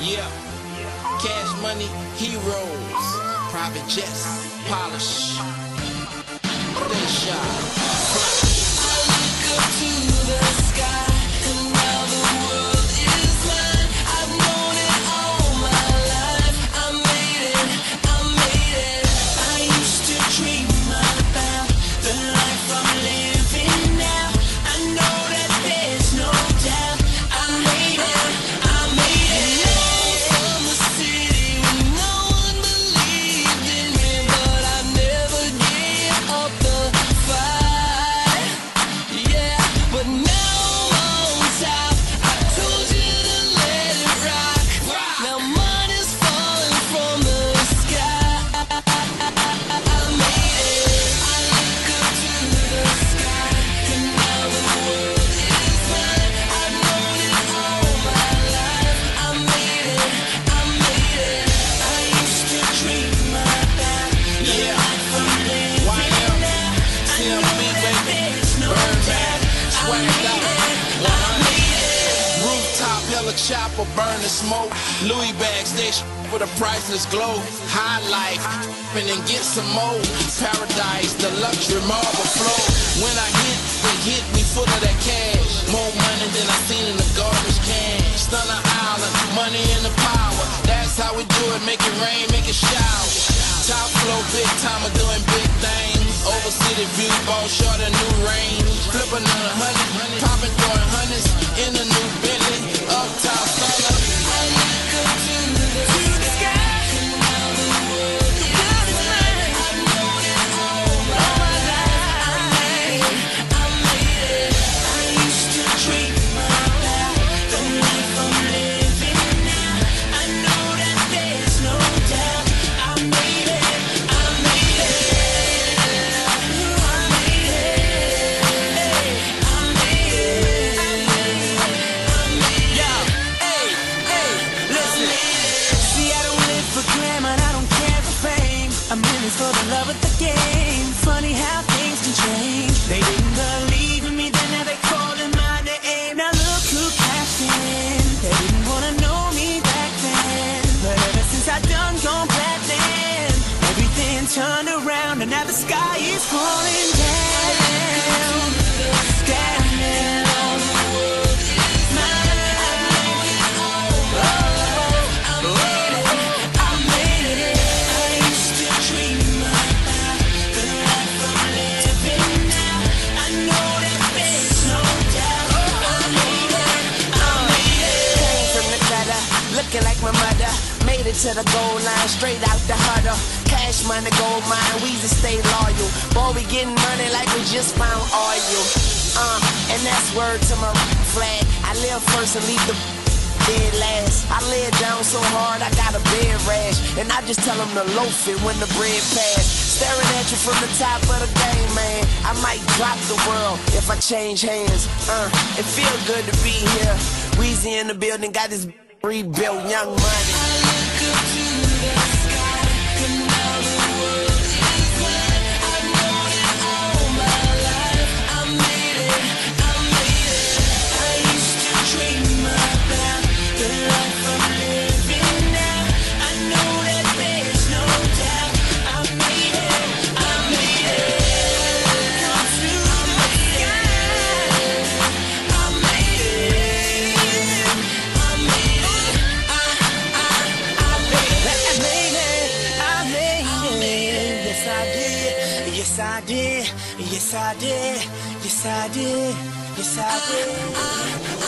Yeah, cash money, heroes, private jets, polish, they shot. I look up to the sky, and now the world is mine. I've known it all my life. I made it. I used to dream about the life I'm living now. I know that there's no doubt. I made it. From the city when no one believed in me, but I never gave up the fight. Yeah, but now I'm on top. I told you to let it rock. Now money's falling from the sky. I made it. I look up to the sky, and now the world is mine. I've known it all my life. I made it. I used to dream about the life I'm living now. I know that there's no doubt. I made it. Rooftop, hella chopper, burn the smoke. Louis bags, they with a priceless glow. High life, and then get some more. Paradise, the luxury marble flow. When I hit me full of that cash. More money than I seen in the garbage can. Stunner Island, money and the power. That's how we do it, make it rain, make it shower. Top flow, big time of doing big things. Over city view, ball short a new range. Flip another 100, popping throwing hundreds in a new Bentley. Uptown stunner. I look up to the sky, and now the world is mine. I've known it all my life. I made it. I used to dream about the life I'm living now. I know that there's no doubt. I made it. I'm in this for the love of the game. Funny how things can change. They didn't believe in me, then now they calling my name. Now look who cashed in. They didn't wanna know me back then, but ever since I done gone platinum, everything turned around and now the sky is falling down. Down. Looking like my mother, made it to the goal line, straight out the huddle. Cash money, gold mine, Weezy stay loyal. Boy, we getting money like we just found oil. And that's word to my flag. I live first and leave the dead last. I lay it down so hard, I got a bed rash. And I just tell them to loaf it when the bread pass. Staring at you from the top of the game, man. I might drop the world if I change hands. It feel good to be here. Weezy in the building, got this rebuilt Young Money. I look up to the sky, and now the world is mine. I've known it all my life. I made it. I used to dream about the life I'm living now. I know that there's no doubt. I made it. I made it. Yes, I did. Yes, I did. Yes, I did.